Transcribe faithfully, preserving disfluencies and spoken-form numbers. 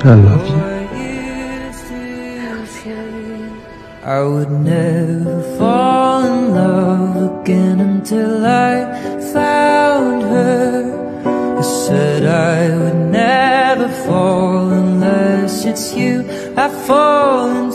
I love you. I would never fall in love again until I found her. I said I would never fall unless it's you I fall in